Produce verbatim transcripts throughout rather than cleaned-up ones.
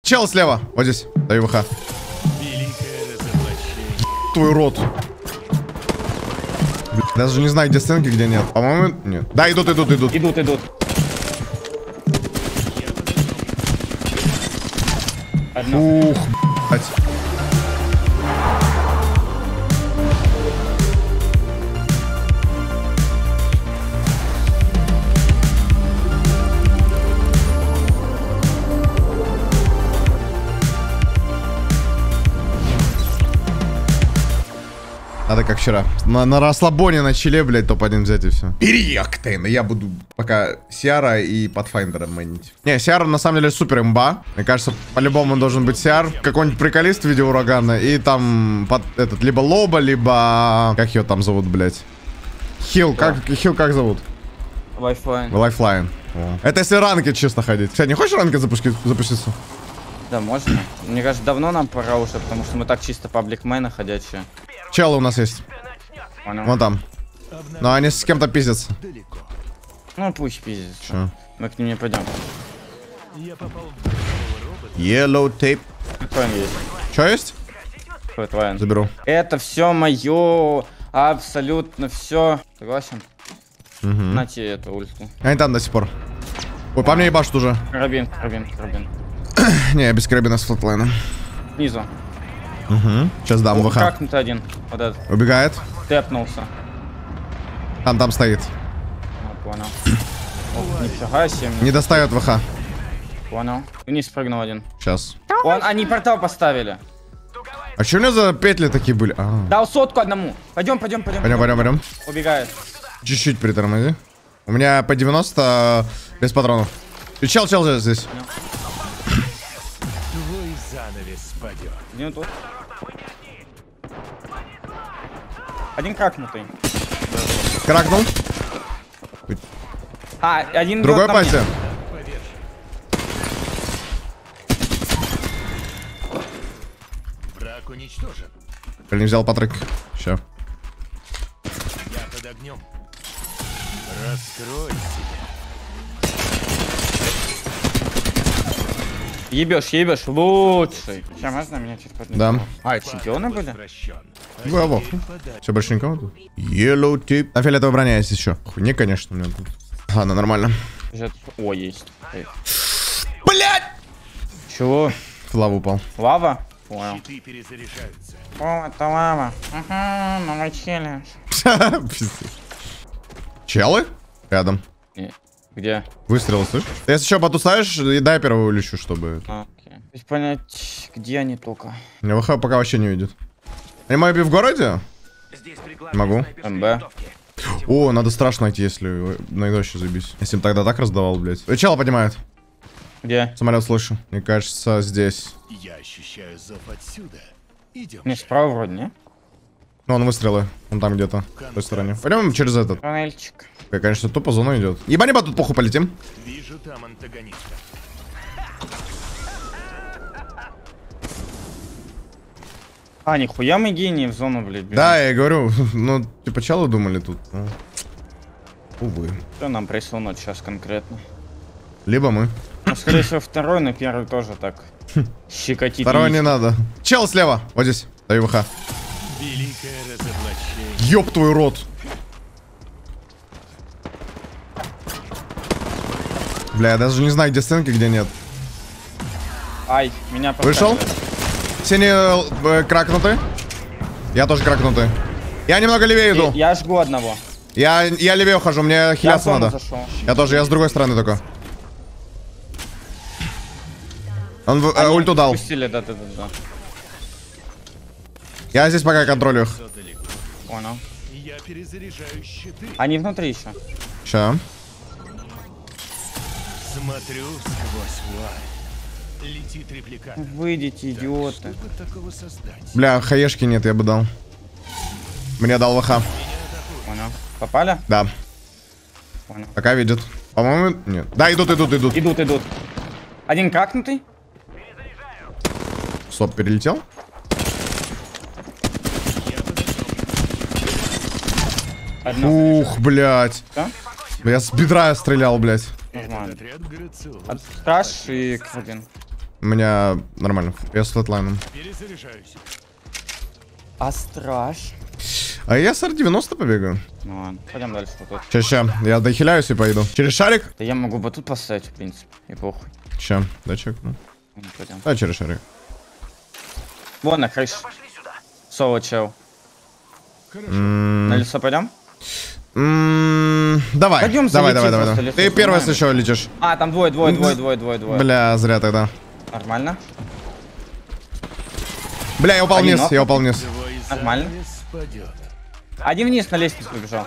Чел слева. Вот здесь. Даю ВХ. Твой рот. Даже не знаю, где стенки, где нет. По-моему, нет. Да, идут, идут, идут. Идут, идут. Одна. Ух, блядь. Надо как вчера. На, на расслабоне на челе, блядь, топ один взять и все. Переактейн. Я буду пока Сиара и Pathfinder мэнить. Не, Сиара на самом деле супер имба. Мне кажется, по-любому должен быть Сиар. Какой-нибудь приколист в виде урагана. И там под, этот, либо Лоба, либо... Как ее там зовут, блядь? Хил. Как, Хил как зовут? Lifeline. Lifeline. О. Это если ранкет чисто ходить. Кстати, не хочешь ранкет запустить, запуститься? Да, можно. Мне кажется, давно нам пора уже, потому что мы так чисто пабликмены ходячие. Челы у нас есть. Понял. Вон там. Но они с кем-то пиздятся. Ну пусть пиздец. Че? Мы к ним не пойдем. Yellow tape. Твоин есть. Че есть? Твой твоин. Заберу. Это все мое. Абсолютно все. Согласен? Угу. Нате эту ульту. Они там до сих пор. Ой, по мне ебашут уже. Карабин, карабин, карабин. Не, я без карабина с флотлайном. Снизу. Угу. Сейчас дам ВХ. Как-то один. Вот этот. Убегает. Тэпнулся. Там, там стоит. Ну, понял. Ох, нифига себе. Не достает ВХ. Понял. Вниз спрыгнул один. Сейчас. Он, они портал поставили. А что у меня за петли такие были? А. Дал сотку одному. Пойдем, пойдем, пойдем. Пойдем, пойдем, пойдем. Убегает. Чуть-чуть притормози. У меня по девяносто без патронов. И чел, чел здесь. Твой занавес падет. Один тут. Один кракнутый. Кракнул. А, один Другой идет на мне. пальце. Враг уничтожен. Блин, взял патрик. Все. Я под огнем. Раскрой себя. Ебешь, ебешь, лучший. Сейчас можно меня чуть поднять? Да. А, чемпионы были? Во-во. Все, больше никого тут. Yellow tip. На фиолетовой броня есть еще. Хуйня, конечно, у меня тут. Ладно, нормально. О, есть. Блять! Чего? В лаву упал. Лава? Понял. Щиты перезаряжаются. О, это лава. Ага, намочили. Челы? Рядом. Не. Где? Выстрел, слышишь? Если еще потусаешь, и дай первого улечу, чтобы... А, окей. То есть понять, где они только. Меня ВХ пока вообще не видит. Они мои в городе? Не могу. МБ. О, надо страшно найти, если найду еще забить. Если им тогда так раздавал, блядь. Э, Чела поднимает. Где? Самолет слышу. Мне кажется, здесь. Я ощущаю зов отсюда. Идем. Не, справа вроде, не? Ну, он выстрелы. Он там где-то. В той стороне. Пойдем через этот. Туннельчик. Я, конечно, тупо зону идет. Еба-неба, тут похуй полетим. Вижу там антагониста. А, нихуя мы гении в зону, блядь, бежим. Да, я говорю, ну, типа, челы думали тут. Ну, увы. Что нам присунуть сейчас конкретно? Либо мы. Ну, скорее всего, второй, но первый тоже так. Щекотит. Второго не яичко. надо. Чел слева. Вот здесь. Даю ВХ. Великое разоблачение. Ёб твой рот. Бля, я даже не знаю, где стенки, где нет. Ай, меня Вышел? поставили. Синий э, кракнутый. Я тоже кракнутый. Я немного левее иду. Я жгу одного. Я, я левее ухожу, мне Я в хиляться зону надо. зашел. Я тоже, я с другой стороны только. Он в- э, Они ульту дал. Пустили, да, да, да, да. Я здесь пока контролю их. Понял. Я перезаряжаю щиты. Они внутри еще. Ща. Смотрю сквозь вуаль. Летит репликатор. Выйдите, идиоты. Чтобы такого создать. Бля, хаешки нет, я бы дал. Мне дал ВХ. Понял. Попали? Да. Понял. Пока видит. По-моему, нет. Да, идут, идут, идут. Идут, идут. Один кракнутый. Стоп, перелетел? Одна. Ух, блядь. Да? Я с бедра стрелял, блядь. Нормально. Отряд Грациозус. От страж и один. У меня нормально. Я с флетлайном. Перезаряжаюсь. А страж? А я с ар девяносто побегаю. Ну ладно, пойдем дальше. Тут. Ща, ща. Я дохиляюсь и пойду. Через шарик? Да я могу бы тут поставить, в принципе. И похуй. Ща, дай чекну. Ну, пойдем. Да, через шарик. Вон на крыше. Соло чел. Хорошо. На лесо пойдем? М, Давай, Пойдем давай, давай, залетим давай, просто, давай. лесу Ты первый, сломаем. если что, летишь. А, там двое, двое, двое, двое, двое, двое. Бля, зря тогда. Нормально? Бля, я упал Один вниз, ног. я упал вниз. Твой Нормально. занавес спадет. Один вниз на лестницу побежал.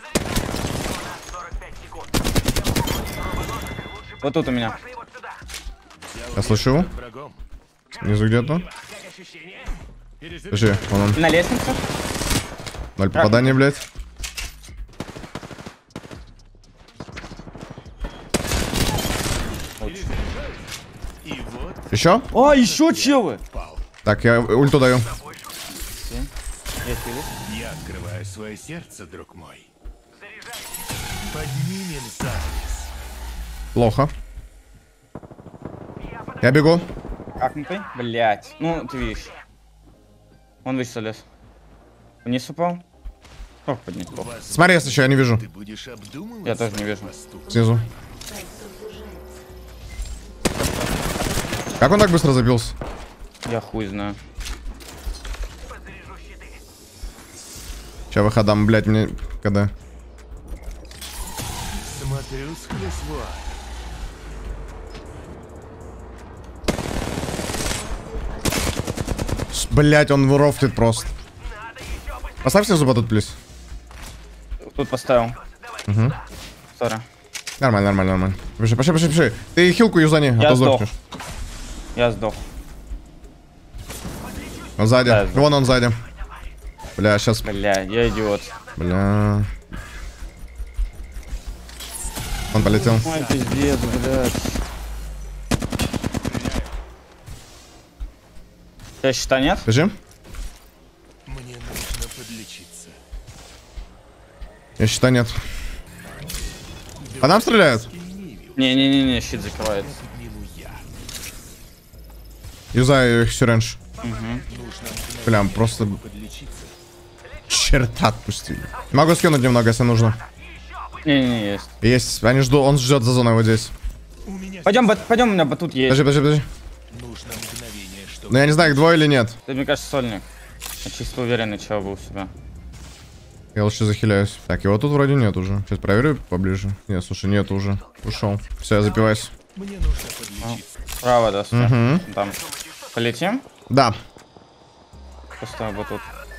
Вот тут у меня. Я слышу его. Врагом. Внизу где-то. Подожди, вон он. На лестнице. Ноль попаданий, блядь. И вот Еще? А, еще челы. пал. Так, я ульту даю. Я хилюсь. Я открываю свое сердце, друг мой. Поднимем занавес. Плохо. Я бегу. Акнутый? Блять. Ну, ты видишь. Он выше лес. Вниз упал. Ох, поднять плохо. Смотри, если еще я не вижу. Ты будешь обдумывать Я тоже не свой вижу. поступок. Снизу. Как он так быстро забился? Я хуй знаю. Сейчас выходам, блядь, мне... Когда? Смотрю сквозь вуаль. Блять, он рофлит просто. Поставь снизу батут, плиз. Тут поставил. Угу. Сори. Нормально, нормально, нормально. Пошли, пошли, пошли, пошли. Ты хилку юзани, а Я то сдох. сдохнешь. Я сдох. Он сзади. Да, я сдох. Вон он сзади. Бля, сейчас. Бля, я идиот. Бля. Он полетел. Ой, пиздец, блядь. У тебя щита нет? Подожди. Мне нужно подлечиться. Я счета нет. По нам стреляют? Не-не-не, щит закрывает. Подниму я. Юзаю их все раньше. Прям просто Подлечиться. черта отпустили. Могу скинуть немного, если нужно. Не-не-не, есть. Есть, они ждут, он ждет за зоной вот здесь. У меня Пойдем, бат- пойдем, у меня батут есть. Подожди, подожди, подожди. нужно мгновение, чтобы... Ну я не знаю, их двое или нет. Ты, мне кажется, сольник. Я чисто уверенный, чего был в себя. Я лучше захиляюсь. Так, его тут вроде нет уже. Сейчас проверю поближе. Нет, слушай, нет уже. Ушел. Все, я запиваюсь. Мне нужно подлечиться. Право, да, стой. Мгм. Там. Полетим? Да. Пустой батут.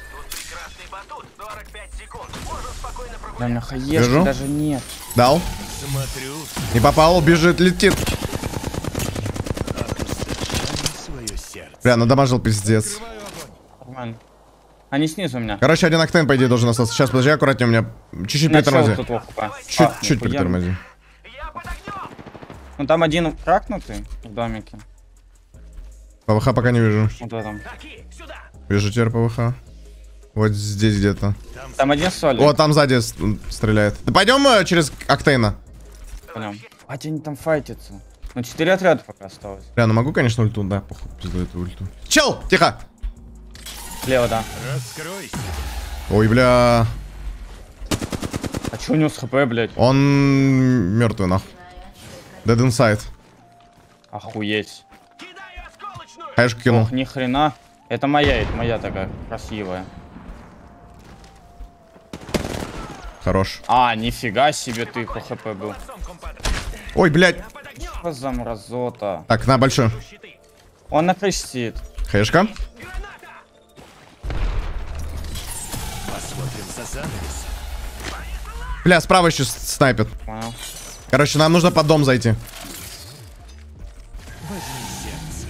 Да, у меня хаешки Вижу. даже нет. Дал. Смотрю Не попал, бежит, летит. свое сердце. Бля, надамажил пиздец. Нормально. Они снизу у меня. Короче, один октен, по идее, должен остаться. Сейчас, подожди, аккуратнее у меня. Чуть-чуть Начал притормози. тут лохупа. Чуть-чуть притормози. Ну там один кракнутый в домике. ПВХ пока не вижу. Вот в этом. Вижу теперь ПВХ. Вот здесь где-то. Там один соль. О, там сзади с- стреляет. Да пойдем э, через октейна. Понял. А те они там файтятся. Ну четыре отряда пока осталось. Бля, ну могу, конечно, ульту, да, похуй, пизду эту ульту. Чел, тихо. Слева, да. Раскройся. Ой, бля. А че у него с хп, блядь? Он мертвый, нахуй. Dead inside. Охуеть. Хаешку кинул. Ох, ни хрена. Это моя, это моя такая красивая. Хорош. А, нифига себе ты по хп был. Ой, блядь. Что за мразота? Так, на, большой. Он на крыше сидит. Хаешка. Посмотрим за занавес. Бля, справа еще с- снайпит. Понял. Короче, нам нужно под дом зайти. Возьми сердце.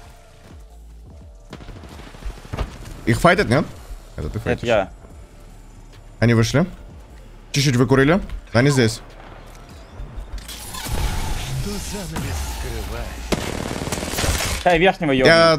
Их файтят, нет? Это ты Это файтишь. я. Они вышли. Чуть-чуть выкурили. Они здесь. Что занавес скрывает? Дай верхнего ёбну. Я...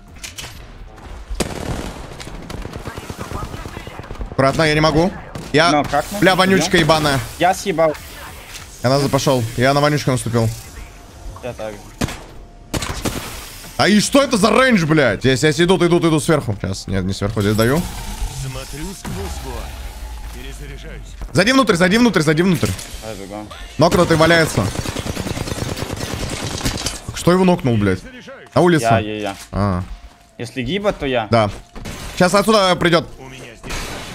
Аккуратно, я не могу. Я... Ну, как мы? Бля, вонючка ебаная. Я съебал. Я назад пошел. Я на вонючку наступил. Я так же. А и что это за рейндж, блядь? Здесь, здесь идут, идут, идут сверху. Сейчас, нет, не сверху, здесь даю. Смотрю сквозь вуаль. Перезаряжаюсь. Зайди внутрь, зайди внутрь, зайди внутрь. Давай бегом. Нокнутый валяется. Что его нокнул, блядь? Заряжаюсь. На улице. Я, я, я. А, Если гиба, то я. да. Сейчас отсюда придет. У меня здесь.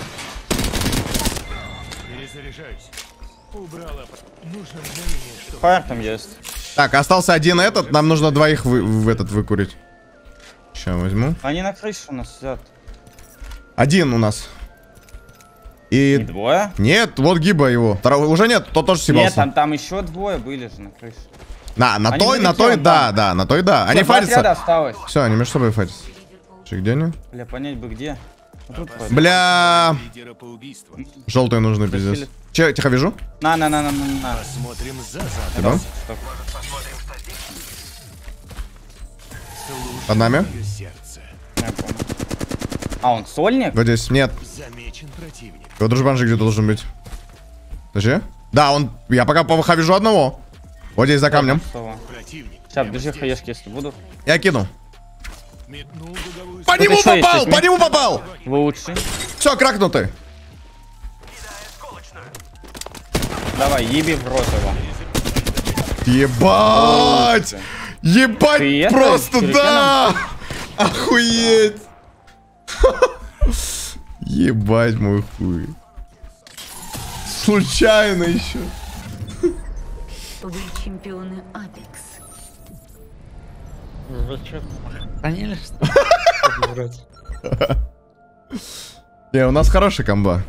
Перезаряжаюсь. Убрала. Нужно мгновение, чтобы... Фаер там есть. Так, остался один этот. Нам нужно двоих вы, в этот выкурить. Сейчас возьму. Они на крыше у нас сидят. Один у нас. И И... двое? Нет, вот гиба его. Второго уже нет, тот тоже съебался. Нет, там, там еще двое были же на крыше. На, на Они той, на залетели, той, да, да. да, на той, да. Они Всё, два отряда файтятся. осталось. Все, они между собой файтятся. Че, где они? Бля, понять бы где. Вот тут вроде. Бля, Лидера по убийству. желтые нужны, пиздец. Че, тихо, вижу. На, на, на, на, на, на. Посмотрим за задом. Спасибо. Стоп. Под нами. Мое сердце. Я понял. А, он сольник? Вот здесь, нет. Замечен противник. Его дружбан же где-то должен быть. Подожди. Да, он, я пока по ВХ вижу одного. Вот здесь за камнем. Что? Противник. Сейчас, держи хаешки, если будут. Я кину. Метнул дуговую По Тут нему еще есть попал, здесь, по нему попал. Лучший. Все, кракнутый. Давай, еби в рот его. Ебать! Ебать, Ты это, просто сюрикеном? да! Охуеть! Ебать мой хуй. Случайно еще. Вы чемпионы Апекс. Поняли, что? Не, у нас хорошая комба.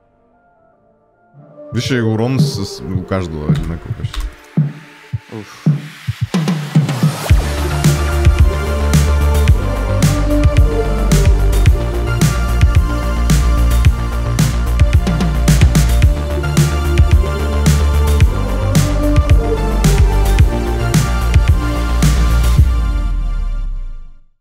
Видишь, урон с- с- у каждого одинаковый почти. Уф.